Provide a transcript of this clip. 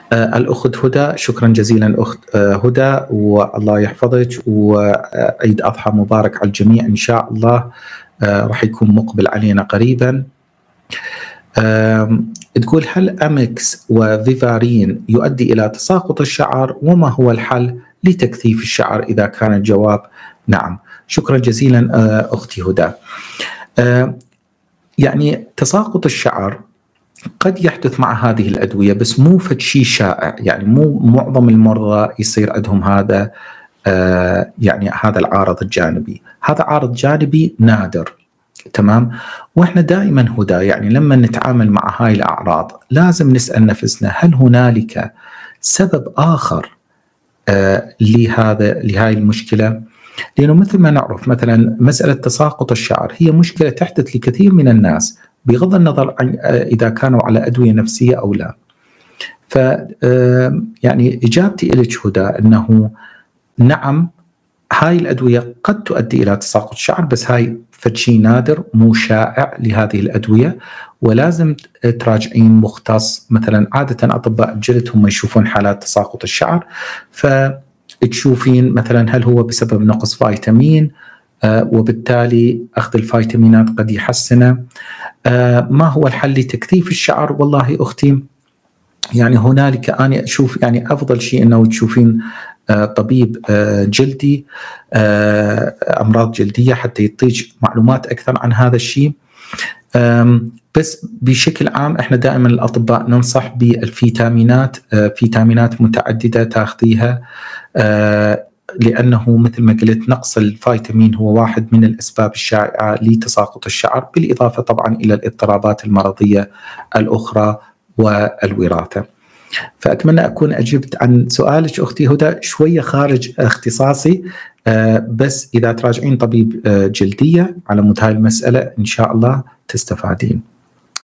الأخت هدى، شكرا جزيلا أخت هدى، والله يحفظك، وعيد أضحى مبارك على الجميع إن شاء الله. راح يكون مقبل علينا قريبا. تقول: هل أميكس وفيفارين يؤدي إلى تساقط الشعر؟ وما هو الحل لتكثيف الشعر إذا كان الجواب نعم؟ شكرا جزيلا أختي هدى. يعني تساقط الشعر قد يحدث مع هذه الأدوية، بس مو فد شيء شائع، يعني مو معظم المرضى يصير عندهم هذا يعني هذا العارض الجانبي. هذا عارض جانبي نادر، تمام. واحنا دائما هدى يعني لما نتعامل مع هاي الأعراض لازم نسأل نفسنا: هل هنالك سبب آخر لهاي المشكلة؟ لأنه مثل ما نعرف مثلا مسألة تساقط الشعر هي مشكلة تحدث لكثير من الناس بغض النظر عن إذا كانوا على أدوية نفسية أو لا. ف يعني إجابتي إليك هدى أنه نعم، هاي الأدوية قد تؤدي إلى تساقط الشعر، بس هاي فشي نادر مو شائع لهذه الأدوية، ولازم تراجعين مختص. مثلا عادة أطباء الجلد هم يشوفون حالات تساقط الشعر، فتشوفين مثلا هل هو بسبب نقص فيتامين، وبالتالي أخذ الفيتامينات قد يحسنه. ما هو الحل لتكثيف الشعر؟ والله أختي يعني هنالك أنا أشوف يعني أفضل شيء أنه تشوفين طبيب جلدي، أمراض جلدية، حتى يعطيك معلومات أكثر عن هذا الشيء. بس بشكل عام احنا دائما الأطباء ننصح بالفيتامينات، فيتامينات متعددة تاخذيها، لأنه مثل ما قلت نقص الفيتامين هو واحد من الأسباب الشائعة لتساقط الشعر، بالإضافة طبعا إلى الاضطرابات المرضية الأخرى والوراثة. فأتمنى أكون أجبت عن سؤالك أختي هدى، شوية خارج اختصاصي، بس إذا تراجعين طبيب جلدية على مود هاي المسألة إن شاء الله تستفادين.